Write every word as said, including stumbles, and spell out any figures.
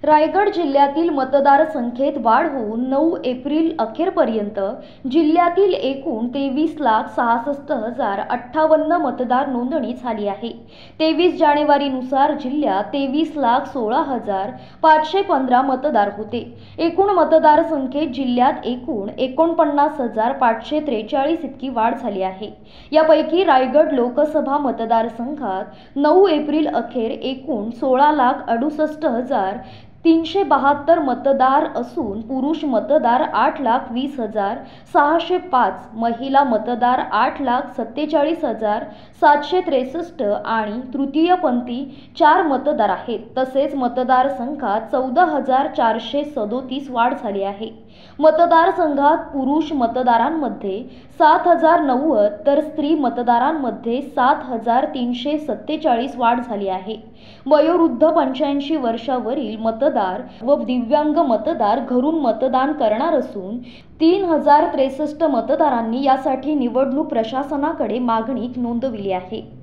रायगड जिल्ह्यातील मतदार संख्येत वाढ होऊन नऊ एप्रिल अखेरपर्यंत जिल्ह्यातील एकूण तेवीस लाख सहासष्ट हजार अठ्ठावन्न मतदार नोंदणी झाली आहे। तेवीस जानेवारीनुसार जिल्ह्यात तेवीस लाख सोळा हजार पाचशे पंधरा मतदार होते। एकूण मतदार संख्येत जिल्ह्यात एकूण एकोणपन्नास हजार पाचशे त्रेचाळीस इतकी वाढ झाली आहे। यापैकी रायगड लोकसभा मतदारसंघात नऊ एप्रिल अखेर एकूण सोळा लाख अडुसष्ट हजार तीनशे बहात्तर मतदार असून पुरुष मतदार आठ लाख वीस हजार सहाशे पाच, महिला मतदार आठ लाख सत्तेचाळीस हजार सातशे त्रेसष्ट आणि तृतीयपंथी चार मतदार आहेत। तसेच मतदारसंघात चौदा हजार चारशे सदोतीस वाढ झाली आहे। मतदारसंघात पुरुष मतदारांमध्ये सात हजार नव्वद तर स्त्री मतदारांमध्ये सात हजार तीनशे सत्तेचाळीस वाढ झाली आहे। वयोवृद्ध पंच्याऐंशी वर्षावरील मतदार व दिव्यांग मतदार घरून मतदान करणार असून तीन हजार त्रेसष्ट मतदारांनी यासाठी निवडणूक प्रशासनाकडे मागणी नोंदविली आहे।